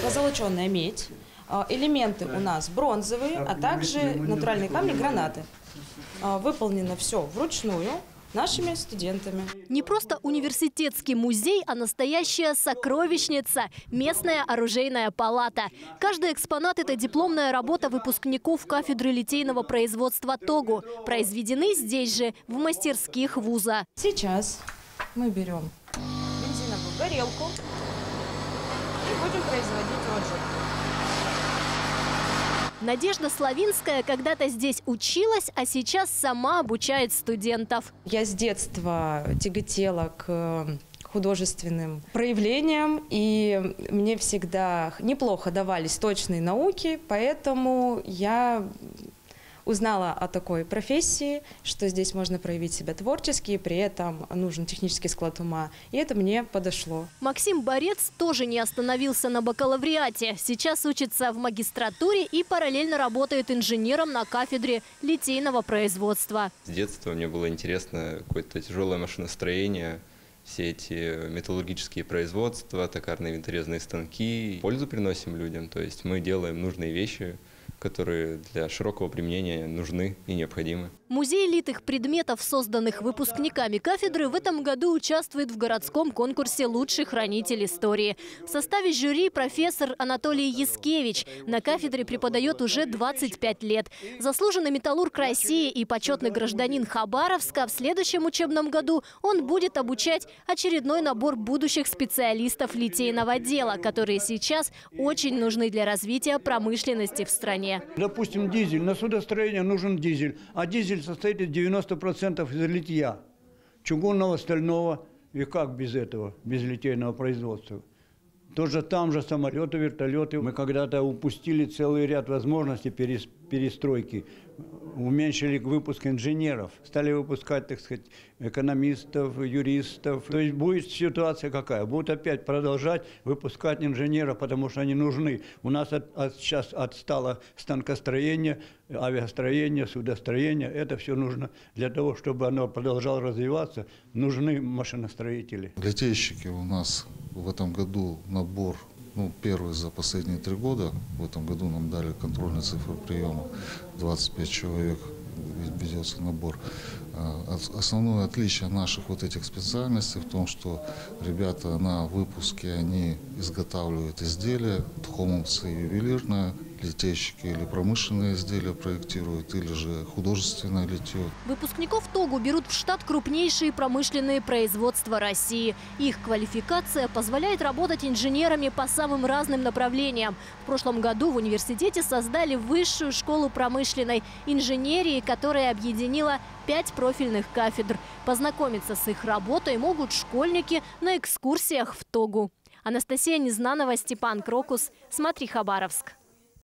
позолоченная медь. Элементы у нас бронзовые, а также натуральные камни, гранаты. Выполнено все вручную нашими студентами. Не просто университетский музей, а настоящая сокровищница – местная оружейная палата. Каждый экспонат – это дипломная работа выпускников кафедры литейного производства ТОГУ. Произведены здесь же, в мастерских вуза. Сейчас мы берем бензиновую горелку и будем производить отжиг. Надежда Славинская когда-то здесь училась, а сейчас сама обучает студентов. Я с детства тяготела к художественным проявлениям, и мне всегда неплохо давались точные науки, поэтому я узнала о такой профессии, что здесь можно проявить себя творчески, и при этом нужен технический склад ума. И это мне подошло. Максим Борец тоже не остановился на бакалавриате. Сейчас учится в магистратуре и параллельно работает инженером на кафедре литейного производства. С детства мне было интересно какое-то тяжелое машиностроение, все эти металлургические производства, токарные винторезные станки. Пользу приносим людям, то есть мы делаем нужные вещи, которые для широкого применения нужны и необходимы. Музей литых предметов, созданных выпускниками кафедры, в этом году участвует в городском конкурсе «Лучший хранитель истории». В составе жюри профессор Анатолий Яскевич. На кафедре преподает уже 25 лет. Заслуженный металлург России и почетный гражданин Хабаровска. В следующем учебном году он будет обучать очередной набор будущих специалистов литейного дела, которые сейчас очень нужны для развития промышленности в стране. Допустим, дизель. На судостроение нужен дизель. А дизель состоит из 90% из литья. Чугунного, стального. И как без этого, без литейного производства? Тоже там же самолеты, вертолеты. Мы когда-то упустили целый ряд возможностей перестройки. Уменьшили выпуск инженеров. Стали выпускать, так сказать, экономистов, юристов. То есть будет ситуация какая? Будут опять продолжать выпускать инженеров, потому что они нужны. У нас сейчас отстало станкостроение, авиастроение, судостроение. Это все нужно для того, чтобы оно продолжало развиваться. Нужны машиностроители. Литейщики у нас в этом году набор, первый за последние 3 года. В этом году нам дали контрольные цифры приема. 25 человек ведется набор. Основное отличие наших вот этих специальностей в том, что ребята на выпуске, они изготавливают изделия, хомовцы ювелирное, литейщики или промышленные изделия проектируют, или же художественное литье. Выпускников ТОГУ берут в штат крупнейшие промышленные производства России. Их квалификация позволяет работать инженерами по самым разным направлениям. В прошлом году в университете создали высшую школу промышленной инженерии, которая объединила 5 профильных кафедр. Познакомиться с их работой могут школьники на экскурсиях в ТОГУ. Анастасия Незнанова, Степан Крокус. Смотри, Хабаровск.